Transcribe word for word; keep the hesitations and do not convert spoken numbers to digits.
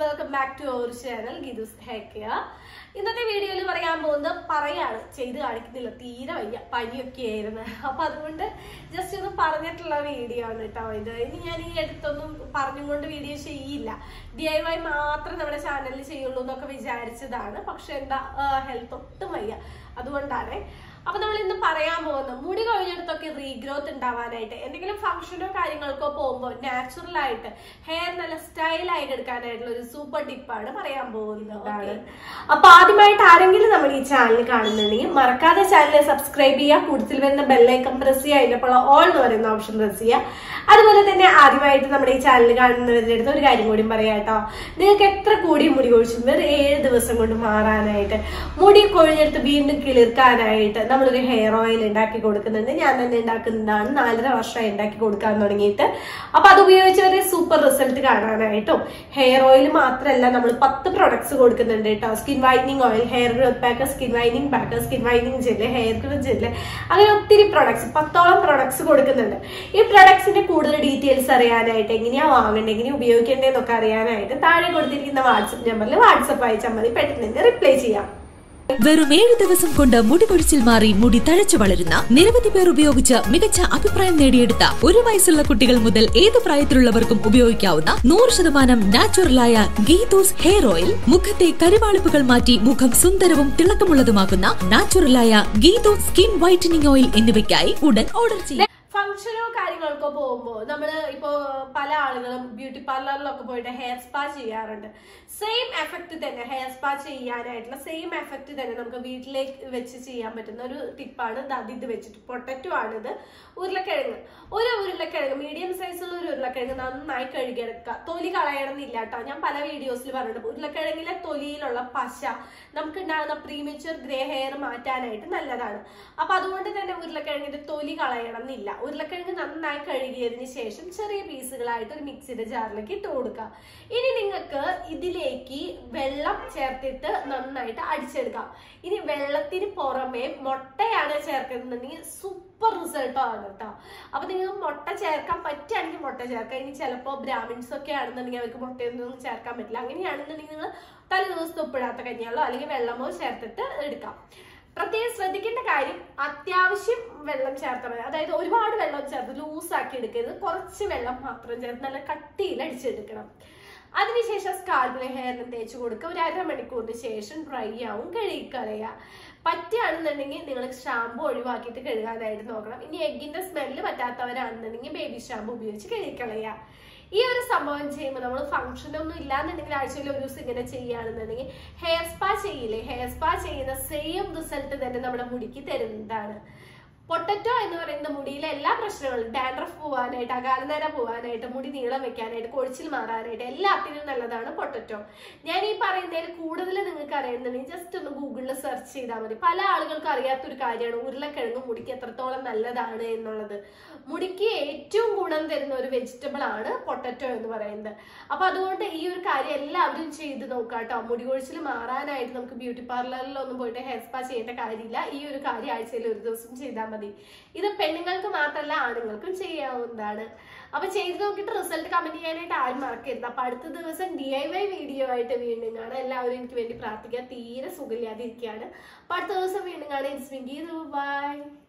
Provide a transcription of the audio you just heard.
Welcome back to our channel Geethu's hair care. ഇന്നത്തെ വീഡിയോയിൽ പറയാൻ പോകുന്നത് പറയാണ് ചെയ്ത് കാണിക്കുന്നില്ല, തീരെ വയ്യ, പനിയൊക്കെ ആയിരുന്നു. അപ്പൊ അതുകൊണ്ട് ജസ്റ്റ് ഒന്ന് പറഞ്ഞിട്ടുള്ള വീഡിയോ ആണ് കേട്ടോ ഇത്. ഇനി ഞാൻ ഈ അടുത്തൊന്നും പറഞ്ഞുകൊണ്ട് വീഡിയോ ചെയ്യില്ല, ഡി ഐ വൈ മാത്രം നമ്മുടെ ചാനലിൽ ചെയ്യുള്ളൂ എന്നൊക്കെ വിചാരിച്ചതാണ്. പക്ഷെ എന്താ ഹെൽത്ത് ഒട്ടും വയ്യ, അതുകൊണ്ടാണ്. അപ്പൊ നമ്മൾ ഇന്ന് പറയാൻ പോകുന്നത് മുടി കൊഴിഞ്ഞെടുത്തൊക്കെ റീഗ്രോത്ത് ഉണ്ടാവാനായിട്ട്, എന്തെങ്കിലും ഫംഗ്ഷനോ കാര്യങ്ങൾക്കോ പോകുമ്പോൾ നാച്ചുറൽ ആയിട്ട് ഹെയർ നല്ല സ്റ്റൈൽ ആയിട്ട് എടുക്കാനായിട്ടുള്ള ഒരു സൂപ്പർ ടിപ്പാണ് പറയാൻ പോകുന്നത്. അപ്പൊ ആദ്യമായിട്ട് ആരെങ്കിലും നമ്മൾ ഈ ചാനൽ കാണുന്നുണ്ടെങ്കിൽ മറക്കാതെ ചാനൽ സബ്സ്ക്രൈബ് ചെയ്യുക, കൂടുതൽ വരുന്ന ബെല്ലൈക്കൺ പ്രസ് ചെയ്യുക, അതിനപ്പോൾ ഓൾ എന്ന് പറയുന്ന ഓപ്ഷൻ പ്രസ് ചെയ്യുക. അതുപോലെ തന്നെ ആദ്യമായിട്ട് നമ്മുടെ ഈ ചാനൽ കാണുന്നവരുടെ അടുത്ത് ഒരു കാര്യം കൂടി പറയാം കേട്ടോ. നിങ്ങൾക്ക് എത്ര കൂടി മുടി കൊഴിച്ചു വെറും ഏഴ് ദിവസം കൊണ്ട് മാറാനായിട്ട്, മുടി കൊഴിഞ്ഞെടുത്ത് വീണ്ടും കിളിർക്കാനായിട്ട് നമ്മളൊരു ഹെയർ ഓയിൽ ഉണ്ടാക്കി കൊടുക്കുന്നുണ്ട്. ഞാൻ തന്നെ ഉണ്ടാക്കുന്നതാണ്, നാലര വർഷമായി ഉണ്ടാക്കി കൊടുക്കാൻ തുടങ്ങിയിട്ട്. അപ്പൊ അത് ഉപയോഗിച്ച് വരെ സൂപ്പർ റിസൾട്ട് കാണാനായിട്ടും ഹെയർ ഓയിൽ മാത്രമല്ല, നമ്മൾ പത്ത് പ്രൊഡക്ട്സ് കൊടുക്കുന്നുണ്ട് കേട്ടോ. Skin whitening oil, hair growth pack, skin whitening pack, skin whitening gel, hair growth gel, അങ്ങനെ ഒത്തിരി പ്രൊഡക്ട്സ്, പത്തോളം പ്രൊഡക്ട്സ് കൊടുക്കുന്നുണ്ട്. ഈ പ്രൊഡക്ട്സിന്റെ കൂടുതൽ ഡീറ്റെയിൽസ് അറിയാനായിട്ട്, എങ്ങനെയാ വാങ്ങേണ്ടത്, എങ്ങനെയാ ഉപയോഗിക്കേണ്ടതെന്നൊക്കെ അറിയാനായിട്ട് താഴെ കൊടുത്തിരിക്കുന്ന വാട്സ്ആപ്പ് നമ്പറിൽ വാട്സ്ആപ്പ് അയച്ചാൽ മതി, പെട്ടെന്ന് റിപ്ലൈ ചെയ്യാം. വെറും ഏഴ് ദിവസം കൊണ്ട് മുടി കൊഴിച്ചിൽ മാറി മുടി തഴച്ചു വളരുന്ന നിരവധി പേർ ഉപയോഗിച്ച് മികച്ച അഭിപ്രായം നേടിയെടുത്ത ഒരു വയസ്സുള്ള കുട്ടികൾ മുതൽ ഏത് പ്രായത്തിലുള്ളവർക്കും ഉപയോഗിക്കാവുന്ന നൂറ് ശതമാനം നാച്ചുറലായ ഗീതൂസ് ഹെയർ ഓയിൽ, മുഖത്തെ കരിവാളിപ്പുകൾ മാറ്റി മുഖം സുന്ദരവും തിളക്കമുള്ളതുമാക്കുന്ന നാച്ചുറലായ ഗീതൂസ് സ്കിൻ വൈറ്റനിങ് ഓയിൽ എന്നിവയ്ക്കായി ഉടൻ ഓർഡർ ചെയ്യാം. ഫംഗ്ഷനോ കാര്യങ്ങൾക്കോ പോകുമ്പോൾ നമ്മൾ ഇപ്പോ പല ആളുകളും ബ്യൂട്ടി പാർലറിലൊക്കെ പോയിട്ട് ഹെയർ സ്പാ ചെയ്യാറുണ്ട്. സെയിം എഫക്ട് തന്നെ ഹെയർ സ്പാ ചെയ്യാനായിട്ടുള്ള സെയിം എഫക്ട് തന്നെ നമുക്ക് വീട്ടിലേക്ക് വെച്ച് ചെയ്യാൻ പറ്റുന്ന ഒരു ടിപ്പാണ് അത്. ഇത് വെച്ചിട്ട് പൊട്ടറ്റോ ആണിത്. ഉരുളക്കിഴങ്ങ്, ഒരു ഉരുളക്കിഴങ്ങ് മീഡിയം സൈസുള്ള ഒരു ഉരുളക്കിഴങ്ങ് നന്നായി കഴുകിയെടുക്കുക. തൊലി കളയണമെന്നില്ല കേട്ടോ, ഞാൻ പല വീഡിയോസിൽ പറഞ്ഞിട്ടുണ്ട്. ഉരുളക്കിഴങ്ങിലെ തൊലിയിലുള്ള പശ നമുക്ക് ഉണ്ടാകുന്ന പ്രീമച്വർ ഗ്രേ ഹെയർ മാറ്റാനായിട്ട് നല്ലതാണ്. അപ്പൊ അതുകൊണ്ട് തന്നെ ഉരുളക്കിഴങ്ങിന്റെ തൊലി കളയണം എന്നില്ല. ഉരുളക്കിഴങ്ങ് നന്നായി കഴുകിയതിന് ശേഷം ചെറിയ പീസുകളായിട്ട് ഒരു മിക്സിയുടെ ജാറിലേക്ക് ഇട്ട് കൊടുക്കുക. ഇനി നിങ്ങൾക്ക് ഇതിലേക്ക് വെള്ളം ചേർത്തിട്ട് നന്നായിട്ട് അടിച്ചെടുക്കാം. ഇനി വെള്ളത്തിന് പുറമെ മുട്ടയാണ് ചേർക്കുന്നുണ്ടെങ്കിൽ സൂപ്പർ റിസൾട്ട് ആണ് കേട്ടോ. അപ്പൊ നിങ്ങൾക്ക് മുട്ട ചേർക്കാൻ പറ്റുകയാണെങ്കിൽ മുട്ട ചേർക്കാം. ഇനി ചിലപ്പോൾ ബ്രാഹ്മിൻസ് ഒക്കെ ആണെന്നുണ്ടെങ്കിൽ അവർക്ക് മുട്ടയൊന്നും ചേർക്കാൻ പറ്റില്ല. അങ്ങനെയാണെന്നുണ്ടെങ്കിൽ നിങ്ങൾ തലേ ദിവസത്തെ ഉപ്പിടാത്ത കഞ്ഞികളോ അല്ലെങ്കിൽ വെള്ളമോ ചേർത്തിട്ട് എടുക്കാം. പ്രത്യേകം ശ്രദ്ധിക്കേണ്ട കാര്യം, അത്യാവശ്യം വെള്ളം ചേർത്താൽ മതി. അതായത് ഒരുപാട് വെള്ളം ചേർത്ത് ലൂസാക്കി എടുക്കരുത്, കുറച്ച് വെള്ളം മാത്രം ചേർത്ത് നല്ല കട്ടിയിൽ അടിച്ചെടുക്കണം. അതിനുശേഷം സ്കാൽപ്പിലെ ഹെയറിന് തേച്ച് കൊടുക്കുക. ഒരു അരമണിക്കൂറിന് ശേഷം ഡ്രൈ ആവും, കഴുകിക്കളയുക. പറ്റുകയാണെന്നുണ്ടെങ്കിൽ നിങ്ങൾ ഷാമ്പു ഒഴിവാക്കിയിട്ട് കഴുകാനായിട്ട് നോക്കണം. ഇനി എഗ്ഗിന്റെ സ്മെല്ല് പറ്റാത്തവരാണെന്നുണ്ടെങ്കിൽ ബേബി ഷാമ്പു ഉപയോഗിച്ച് കഴുകിക്കളയുക. ഈ ഒരു സംഭവം ചെയ്യുമ്പോൾ നമ്മൾ ഫംഗ്ഷൻ ഒന്നും ഇല്ലാന്നുണ്ടെങ്കിൽ ആഴ്ചയിൽ ഒരു ദിവസം ഇങ്ങനെ ചെയ്യുകയാണെന്നുണ്ടെങ്കിൽ ഹെയർ സ്പാ ചെയ്യില്ലേ, ഹെയർ സ്പാ ചെയ്യുന്ന സെയിം റിസൾട്ട് തന്നെ നമ്മുടെ മുടിക്ക് തരുന്നതാണ്. പൊട്ടറ്റോ എന്ന് പറയുന്ന മുടിയിലെ എല്ലാ പ്രശ്നങ്ങളും, ഡാൻഡ്രഫ് പോവാനായിട്ട്, അകാലനര പോവാനായിട്ട്, മുടി നീളം വെക്കാനായിട്ട്, കൊഴിച്ചിൽ മാറാനായിട്ട് എല്ലാത്തിനും നല്ലതാണ് പൊട്ടറ്റോ. ഞാൻ ഈ പറയുന്നതിൽ കൂടുതൽ നിങ്ങൾക്ക് അറിയുന്നുണ്ടെങ്കിൽ ജസ്റ്റ് ഒന്ന് ഗൂഗിളിൽ സെർച്ച് ചെയ്താൽ മതി. പല ആളുകൾക്കും അറിയാത്തൊരു കാര്യമാണ് ഉരുളക്കിഴങ്ങ് മുടിക്ക് എത്രത്തോളം നല്ലതാണ് എന്നുള്ളത്. മുടിക്ക് ഏറ്റവും ഗുണം തരുന്ന ഒരു വെജിറ്റബിൾ ആണ് പൊട്ടറ്റോ എന്ന് പറയുന്നത്. അപ്പൊ അതുകൊണ്ട് ഈ ഒരു കാര്യം എല്ലാവരും ചെയ്ത് നോക്കാം കേട്ടോ. മുടി കൊഴിച്ചിൽ മാറാനായിട്ട് നമുക്ക് ബ്യൂട്ടി പാർലറിലൊന്നും പോയിട്ട് ഹെയർ സ്പാ ചെയ്യേണ്ട കാര്യമില്ല. ഈ ഒരു കാര്യം ആഴ്ചയിൽ ഒരു ദിവസം ചെയ്താൽ മതി. ഇത് പെണ്ണുങ്ങൾക്ക് മാത്രമല്ല ആണുങ്ങൾക്കും ചെയ്യാവുന്നതാണ്. അപ്പൊ ചെയ്ത് നോക്കിയിട്ട് റിസൾട്ട് കമന്റ് ചെയ്യാനായിട്ട് ആരും മറക്കരുത്. അപ്പൊ അടുത്ത ദിവസം ഡി ഐ വൈ വീഡിയോ ആയിട്ട് വീണ്ടും കാണാം. എല്ലാവരും എനിക്ക് വേണ്ടി പ്രാർത്ഥിക്കുക. തീരെ സുഖമില്ലാതിരിക്കുകയാണ്. അപ്പൊ അടുത്ത ദിവസം വീണ്ടും കാണാം. It's me Geethu. ബൈ.